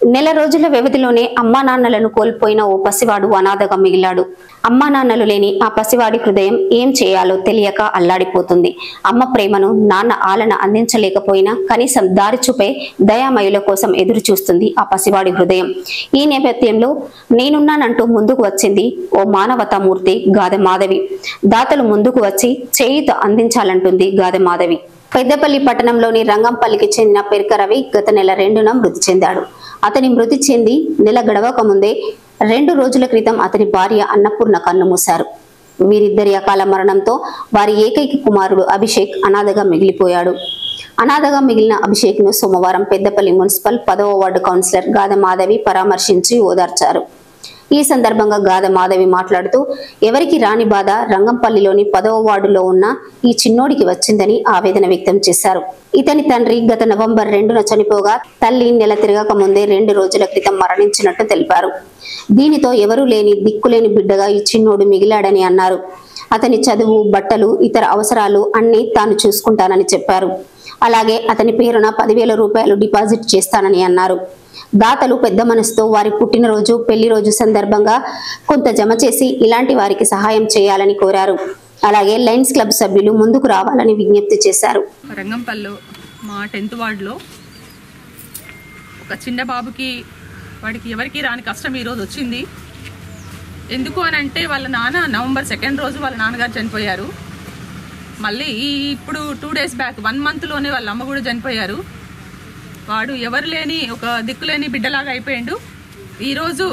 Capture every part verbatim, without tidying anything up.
నెల రోజుల వ్యవధిలోనే అమ్మా నాన్నలను కోల్పోయిన ఓ పసివాడు అనాథగా మిగిలాడు. అమ్మా నాన్నలు లేని ఆ పసివాడి హృదయం ఏం చేయాలో తెలియక అల్లాడిపోతుంది. అమ్మ ప్రేమను నాన్న ఆలన అందించలేకపోయినా కనీసం దారి చూపే దయామయుల కోసం ఎదురు చూస్తుంది ఆ పసివాడి హృదయం. ఈ నేపథ్యంలో నేనున్నానంటూ ముందుకు వచ్చింది ఓ మానవతామూర్తి గాదె మాధవి. దాతలు ముందుకు వచ్చి చేయూత అందించాలంటుంది గాదె మాధవి. పెద్దపల్లి పట్టణంలోని రంగంపల్లికి చెందిన పెరక రవి గత నెల రెండున మృతి చెందాడు. అతని మృతి చెంది నెల గడవక ముందే రెండు రోజుల క్రితం అతని భార్య అన్నపూర్ణ కన్నుమూశారు. వీరిద్దరి అకాల మరణంతో వారి ఏకైక కుమారుడు అభిషేక్ అనాథగా మిగిలిపోయాడు. అనాథగా మిగిలిన అభిషేక్ ను సోమవారం పెద్దపల్లి మున్సిపల్ పదవ వార్డు కౌన్సిలర్ గాదె మాధవి పరామర్శించి ఓదార్చారు. ఈ సందర్భంగా గాదె మాధవి మాట్లాడుతూ ఎవరికి రాని బాధ రంగంపల్లిలోని పదవ వార్డులో ఉన్న ఈ చిన్నోడికి వచ్చిందని ఆవేదన వ్యక్తం చేశారు. ఇతని తండ్రి గత నవంబర్ రెండున చనిపోగా తల్లి నెల తిరగక ముందే రెండు రోజుల క్రితం మరణించినట్టు తెలిపారు. దీనితో ఎవరూ లేని దిక్కులేని బిడ్డగా ఈ చిన్నోడు మిగిలాడని అన్నారు. అతని చదువు, బట్టలు, ఇతర అవసరాలు అన్ని తాను చూసుకుంటానని చెప్పారు. అలాగే అతని పేరున పదివేల రూపాయలు డిపాజిట్ చేస్తానని అన్నారు. దాతలు పెద్ద మనసుతో వారి పుట్టినరోజు, పెళ్లి రోజు సందర్భంగా కొంత జమ చేసి ఇలాంటి వారికి సహాయం చేయాలని కోరారు. అలాగే లయన్స్ క్లబ్ సభ్యులు ముందుకు రావాలని విజ్ఞప్తి చేశారు. రంగంపల్లి మా టెన్త్ వార్డులో ఒక చిన్న బాబుకి వాడికి ఎవరికి రాని కష్టం ఈరోజు వచ్చింది. ఎందుకు అని అంటే వాళ్ళ నాన్న నవంబర్ సెకండ్ రోజు వాళ్ళ నాన్నగారు చనిపోయారు. మళ్ళీ ఈ ఇప్పుడు టూ డేస్ బ్యాక్ వన్ మంత్లోనే వాళ్ళ అమ్మ కూడా చనిపోయారు. వాడు ఎవరు లేని ఒక దిక్కులేని బిడ్డలాగా అయిపోయాడు. ఈరోజు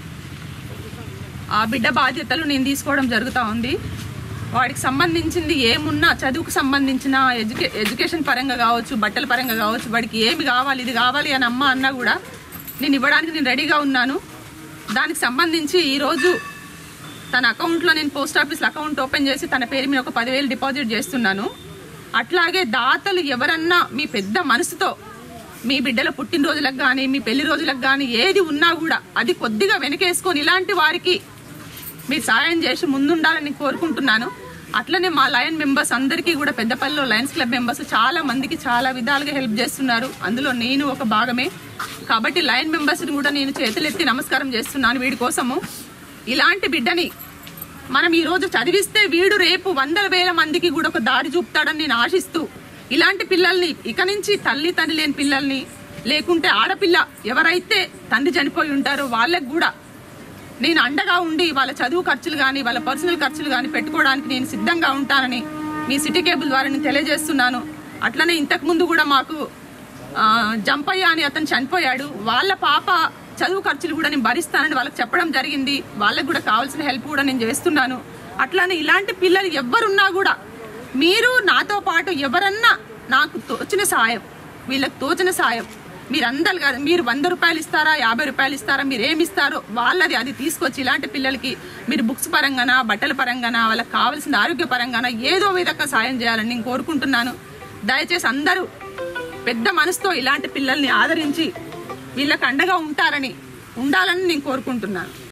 ఆ బిడ్డ బాధ్యతలు నేను తీసుకోవడం జరుగుతూ ఉంది. వాడికి సంబంధించింది ఏమున్నా, చదువుకు సంబంధించిన ఎడ్యుకే ఎడ్యుకేషన్ పరంగా కావచ్చు, బట్టల పరంగా కావచ్చు, వాడికి ఏమి కావాలి, ఇది కావాలి అని అమ్మ అన్నా కూడా నేను ఇవ్వడానికి నేను రెడీగా ఉన్నాను. దానికి సంబంధించి ఈరోజు తన అకౌంట్లో నేను పోస్ట్ ఆఫీస్లో అకౌంట్ ఓపెన్ చేసి తన పేరు మీద ఒక పదివేలు డిపాజిట్ చేస్తున్నాను. అట్లాగే దాతలు ఎవరన్నా మీ పెద్ద మనసుతో మీ బిడ్డల పుట్టినరోజులకు కానీ, మీ పెళ్లి రోజులకు కానీ ఏది ఉన్నా కూడా అది కొద్దిగా వెనకేసుకొని ఇలాంటి వారికి మీరు సాయం చేసి ముందుండాలని కోరుకుంటున్నాను. అట్లనే మా లయన్ మెంబర్స్ అందరికీ కూడా పెద్దపల్లిలో లయన్స్ క్లబ్ మెంబర్స్ చాలా మందికి చాలా విధాలుగా హెల్ప్ చేస్తున్నారు. అందులో నేను ఒక భాగమే. కాబట్టి లయన్ మెంబర్స్ని కూడా నేను చేతులెత్తి నమస్కారం చేస్తున్నాను. వీడి కోసము ఇలాంటి బిడ్డని మనం ఈరోజు చదివిస్తే వీడు రేపు వందల వేల మందికి కూడా ఒక దారి చూపుతాడని నేను ఆశిస్తూ ఇలాంటి పిల్లల్ని ఇక నుంచి తల్లి తండ్రి లేని పిల్లల్ని, లేకుంటే ఆడపిల్ల ఎవరైతే తండ్రి చనిపోయి ఉంటారో వాళ్ళకు కూడా నేను అండగా ఉండి వాళ్ళ చదువు ఖర్చులు కానీ, వాళ్ళ పర్సనల్ ఖర్చులు కానీ పెట్టుకోవడానికి నేను సిద్ధంగా ఉంటానని మీ సిటీ కేబుల్ ద్వారా నేను తెలియజేస్తున్నాను. అట్లనే ఇంతకుముందు కూడా మాకు జంపయ్య అని అతను చనిపోయాడు. వాళ్ళ పాప చదువు ఖర్చులు కూడా నేను భరిస్తానని వాళ్ళకి చెప్పడం జరిగింది. వాళ్ళకు కూడా కావాల్సిన హెల్ప్ కూడా నేను చేస్తున్నాను. అట్లానే ఇలాంటి పిల్లలు ఎవరున్నా కూడా మీరు నాతో పాటు ఎవరన్నా నాకు తోచిన సాయం, వీళ్ళకి తోచిన సాయం మీరందరు కాదు, మీరు వంద రూపాయలు ఇస్తారా, యాభై రూపాయలు ఇస్తారా, మీరు ఏమి ఇస్తారో వాళ్ళది అది తీసుకొచ్చి ఇలాంటి పిల్లలకి మీరు బుక్స్ పరంగానా, బట్టల పరంగానా, వాళ్ళకి కావాల్సిన ఆరోగ్య పరంగానా ఏదో విధంగా సాయం చేయాలని నేను కోరుకుంటున్నాను. దయచేసి అందరూ పెద్ద మనసుతో ఇలాంటి పిల్లల్ని ఆదరించి వీళ్ళకి అండగా ఉంటారని ఉండాలని నేను కోరుకుంటున్నాను.